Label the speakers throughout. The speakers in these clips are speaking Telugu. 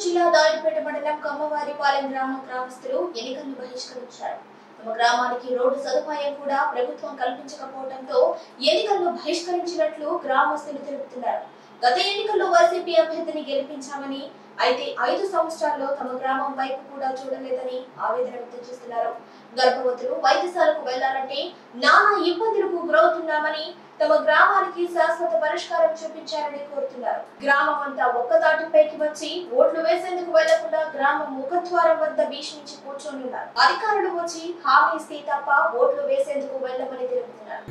Speaker 1: జిల్లా దాయిపేట మండలం కమ్మవారిపాలెం గ్రామస్తులు ఎన్నికలను బహిష్కరించారు. తమ గ్రామానికి రోడ్డు సదుపాయం కూడా ప్రభుత్వం కల్పించకపోవడంతో ఎన్నికలను బహిష్కరించినట్లు గ్రామస్తులు తెలుపుతున్నారు. గత ఎన్నికల్లో వైసీపీ అభ్యర్థిని గెలిపించామని, అయితే 5 సంవత్సరాల్లో తమ గ్రామం వైపు కూడా చూడలేదని ఆవేదన వ్యక్తం చేస్తున్నారు. గర్భవతులు వైద్యశాలకు వెళ్లాలంటే నానా ఇబ్బందులకు గురవుతున్నామని, తమ గ్రామానికి శాశ్వత పరిష్కారం చూపించాలని కోరుతున్నారు. గ్రామం అంతా ఒక్కతాటిపైకి వచ్చి ఓట్లు వేసేందుకు వెళ్లకుండా గ్రామం ముఖద్వారం వద్ద భీష్మించి కూర్చొని ఉన్నారు. అధికారులు వచ్చి హామీ ఇస్తే తప్ప ఓట్లు వేసేందుకు వెళ్లమని తెలుపుతున్నారు.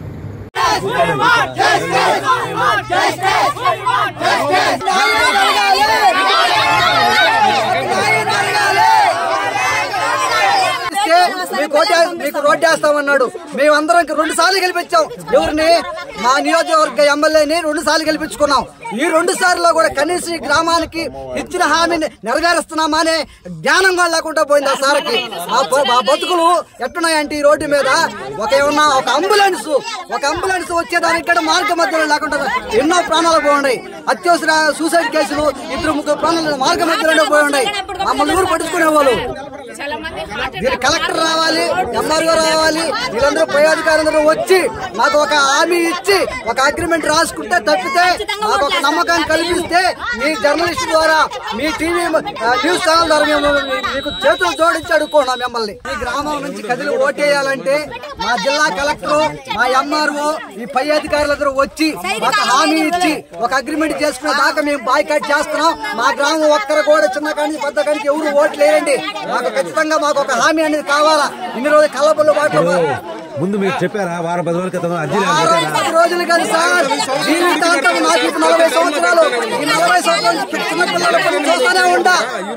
Speaker 2: మీకు రోడ్డు వేస్తామన్నాడు. మేమందరం 2 సార్లు గెలిపించాం. ఎవరిని? మా నియోజకవర్గ ఎమ్మెల్యేని 2 సార్లు గెలిపించుకున్నాం. ఈ 2 సార్లు కూడా కనీసం గ్రామానికి ఇచ్చిన హామీని నెరవేరుస్తున్నామా అనే జ్ఞానం కూడా లేకుండా పోయింది. ఆ సార్కి మా బతుకులు ఎట్టున్నాయంటే ఈ రోడ్డు మీద ఒక అంబులెన్స్ వచ్చేదానికి కూడా మార్గ మధ్యలో లేకుండా ఎన్నో ప్రాణాలు పోయి, అత్యవసర సూసైడ్ కేసులు 2-3 ప్రాణాలు మార్గ మధ్యలోనే పోయి ఉన్నాయి. మమ్మల్ని ఊరు పట్టుకునేవాళ్ళు. కలెక్టర్ రావాలి, ఎంఆర్ఓ రావాలి, వీళ్ళందరూ పై అధికారులందరూ వచ్చి మాకు ఒక హామీ ఇచ్చి ఒక అగ్రిమెంట్ రాసుకుంటే తప్పితే మాకు ఒక నమ్మకాన్ని కల్పిస్తే మీ జర్నలిస్ట్ ద్వారా, మీ టీవీ న్యూస్ ఛానల్ ద్వారా మేము మీకు చేతులు జోడించి అడుక్కున్నాం మిమ్మల్ని. ఈ గ్రామం నుంచి కదిలి ఓటేయాలంటే మా జిల్లా కలెక్టర్, మా ఎంఆర్ఓ, ఈ పై అధికారులందరూ వచ్చి మాకు హామీ ఇచ్చి ఒక అగ్రిమెంట్ చేసుకునే దాకా మేము బాయ్కాట్ చేస్తున్నాం. మా గ్రామం ఒక్కరు కూడా చిన్న కాడి పెద్ద కాడికి ఎవరు ఓట్లు వేయండి, మాకు ఖచ్చితంగా మాకు ఒక హామీ అనేది కావాలా. ఇన్ని రోజులు కళ్ళబుల్లు బాటలు
Speaker 3: ముందు మీరు చెప్పారా? 10 రోజుల క్రితం
Speaker 2: 10 రోజులు కాదు సార్, జీవితాంతం నాకు 40 సంవత్సరాలు. ఈ 40 సంవత్సరాలు చిన్న పిల్లలు చూస్తూనే ఉంటా.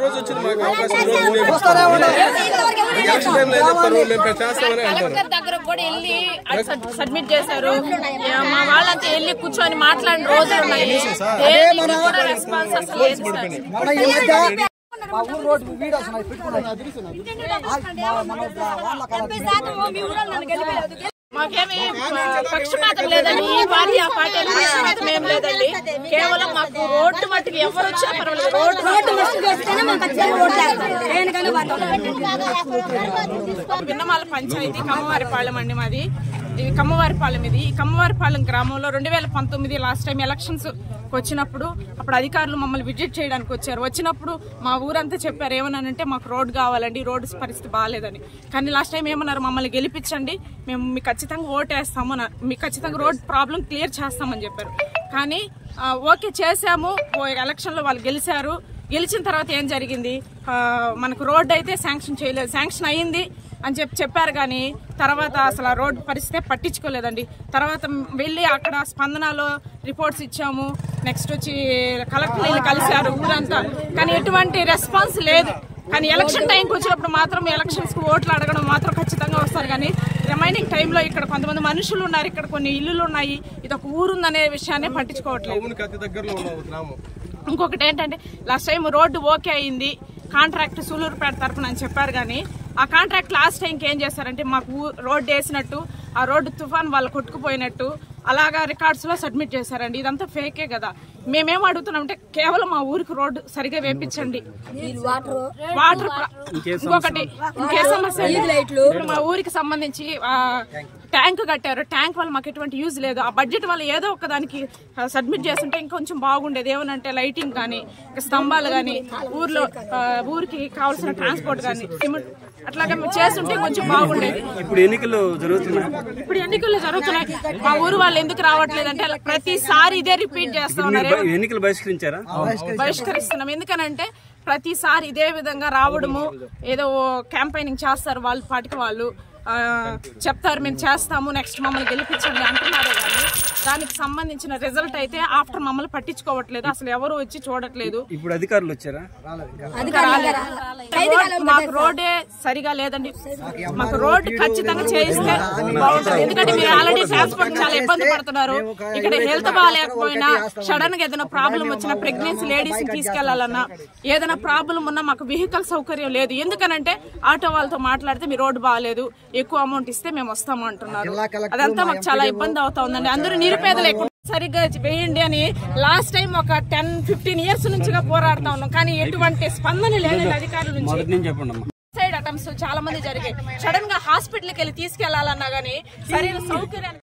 Speaker 4: దగ్గర కూడా వెళ్ళి సబ్మిట్ చేశారు. మా వాళ్ళంతా వెళ్ళి కూర్చొని మాట్లాడిన రోజులు ఉన్నాయి. రెస్పాన్స్ అసలు లేదు. మాకేమి పక్షపాతం లేదండి. ఈ పార్టీ ఆ పార్టీ పక్షపాతం ఏం లేదండి. కేవలం మాకు రోడ్డు మట్టికి ఎవరు వచ్చినా పర్వాలేదు. విన్నమాల పంచాయతీ కమ్మవారిపాలెం అండి మాది. ఇది కమ్మవారిపాలెం. ఈ కమ్మవారిపాలెం గ్రామంలో 2019 లాస్ట్ టైం ఎలక్షన్స్ వచ్చినప్పుడు అప్పుడు అధికారులు మమ్మల్ని విజిట్ చేయడానికి వచ్చారు. వచ్చినప్పుడు మా ఊరంతా చెప్పారు ఏమన్నానంటే మాకు రోడ్ కావాలండి, రోడ్డు పరిస్థితి బాగాలేదని. కానీ లాస్ట్ టైం ఏమన్నారు, మమ్మల్ని గెలిపించండి, మేము మీకు ఖచ్చితంగా ఓటేస్తాము, మీకు ఖచ్చితంగా రోడ్ ప్రాబ్లం క్లియర్ చేస్తామని చెప్పారు. కానీ ఓకే చేశాము. ఎలక్షన్లో వాళ్ళు గెలిచారు. గెలిచిన తర్వాత ఏం జరిగింది, మనకు రోడ్డు అయితే శాంక్షన్ చేయలేదు. శాంక్షన్ అయ్యింది అని చెప్పారు కానీ తర్వాత అసలు ఆ రోడ్డు పరిస్థితి పట్టించుకోలేదండి. తర్వాత వెళ్ళి అక్కడ స్పందనలో రిపోర్ట్స్ ఇచ్చాము. నెక్స్ట్ వచ్చి కలెక్టర్ వెళ్ళి కలిశారు ఊరంతా, కానీ ఎటువంటి రెస్పాన్స్ లేదు. కానీ ఎలక్షన్ టైంకి వచ్చినప్పుడు మాత్రం ఎలక్షన్స్కి ఓట్లు అడగడం మాత్రం ఖచ్చితంగా వస్తారు. కానీ రిమైనింగ్ టైంలో ఇక్కడ కొంతమంది మనుషులు ఉన్నారు, ఇక్కడ కొన్ని ఇల్లులు ఉన్నాయి, ఇది ఒక ఊరుందనే విషయాన్ని పట్టించుకోవట్లేదు. ఇంకొకటి ఏంటంటే లాస్ట్ టైం రోడ్డు ఓకే అయింది, కాంట్రాక్ట్ సూలూరుపేట తరఫున అని చెప్పారు. కానీ ఆ కాంట్రాక్ట్ లాస్ట్ టైంకి ఏం చేశారంటే మాకు రోడ్డు వేసినట్టు ఆ రోడ్డు తుఫాన్ వాళ్ళు కొట్టుకుపోయినట్టు అలాగా రికార్డ్స్ లో సబ్మిట్ చేశారండి. ఇదంతా ఫేకే కదా. మేమేం అడుగుతున్నామంటే కేవలం మా ఊరికి రోడ్డు సరిగా వేపించండి. వాటర్ ఇంకొకటి ఇంకే సమస్య, మా ఊరికి సంబంధించి ట్యాంక్ కట్టారు. ట్యాంక్ వల్ల మాకు ఎటువంటి యూజ్ లేదు. ఆ బడ్జెట్ వల్ల ఏదో ఒక దానికి సబ్మిట్ చేస్తుంటే ఇంకొంచెం బాగుండేది. ఏమనంటే లైటింగ్ కానీ, స్తంభాలు కానీ, ఊరికి కావాల్సిన ట్రాన్స్పోర్ట్ కానీ, సిమెంట్ అట్లాగే చేస్తుంటే కొంచెం బాగుండేది.
Speaker 3: ఇప్పుడు ఎన్నికలు జరుగుతున్నాయి.
Speaker 4: మా ఊరు వాళ్ళు ఎందుకు రావట్లేదు అంటే ప్రతిసారి ఇదే రిపీట్ చేస్తా ఉన్నారు.
Speaker 3: ఎన్నికలు బహిష్కరించారా?
Speaker 4: బహిష్కరిస్తున్నాం. ఎందుకనంటే ప్రతిసారి ఇదే విధంగా రావడము, ఏదో క్యాంపెయినింగ్ చేస్తారు వాళ్ళ పాటికి వాళ్ళు, చెప్తారు మేము చేస్తాము, నెక్స్ట్ మమ్మల్ని గెలిపించండి అంటున్నారు. కానీ దానికి సంబంధించిన రిజల్ట్ అయితే ఆఫ్టర్ మమ్మల్ని పట్టించుకోవట్లేదు. అసలు ఎవరు వచ్చి చూడట్లేదు.
Speaker 3: ఇప్పుడు అధికారులు వచ్చారా?
Speaker 4: మాకు రోడ్డే సరిగా లేదండి. మాకు రోడ్డు ఖచ్చితంగా చేయిస్తే బాగుంటుంది. ఎందుకంటే మీరు ఆల్రెడీ ట్రాన్స్పోర్ట్ చాలా ఇబ్బంది పడుతున్నారు. ఇక్కడ హెల్త్ బాగాలేకపోయినా, సడన్ గా ఏదైనా ప్రాబ్లం వచ్చినా, ప్రెగ్నెన్సీ లేడీస్ తీసుకెళ్లాలన్నా, ఏదైనా ప్రాబ్లం ఉన్నా మాకు వెహికల్ సౌకర్యం లేదు. ఎందుకనంటే ఆటో వాళ్ళతో మాట్లాడితే మీ రోడ్డు బాగాలేదు, ఎక్కువ అమౌంట్ ఇస్తే మేము వస్తాము అంటున్నారు. అదంతా మాకు చాలా ఇబ్బంది అవుతా ఉందండి. అందరూ నిరుపేదలు ఎక్కువ సరిగ్గా వేయండి అని లాస్ట్ టైం ఒక 10-15 ఇయర్స్ నుంచిగా పోరాడుతా ఉన్నాం. కానీ ఎటువంటి స్పందన లేదండి అధికారుల నుంచి. సైడ్ అటెంప్ట్స్ చాలా మంది జరిగాయి. సడన్ గా హాస్పిటల్కి వెళ్ళి తీసుకెళ్లాలన్నా గానీ సరైన సౌకర్యాన్ని